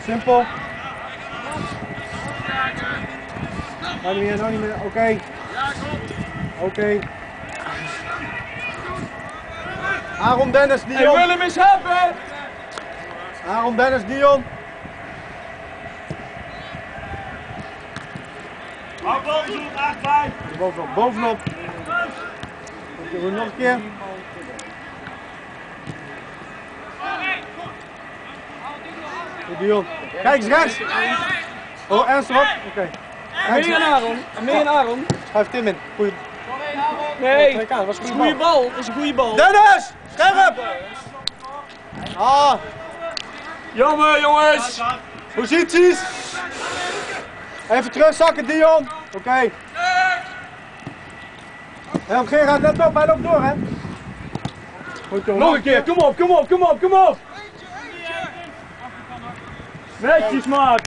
Simpel. Nou niet meer, nou niet meer. Oké. Oké. Aaron Dennis, Dion. Hey, Willem is hebben! Aaron Dennis, Dion. Hou bovenop, 8-5. Bovenop, bovenop. Nog een keer. Dion. Kijk eens rechts. Oh, ernstig op. Oké. Meer naar Aaron. Meer naar Aaron. Schuif Tim in. Goeie. Nee, Dat was een goede bal. Is een goede bal. Dennis! Scherp! Ah! Jammer jongens! Posities! Even terugzakken, Dion. Oké. Help Gerard, let op, hij loopt door, hè? Goed, jongen. Nog een keer, kom op, kom op, kom op, kom op! Netjes, maat!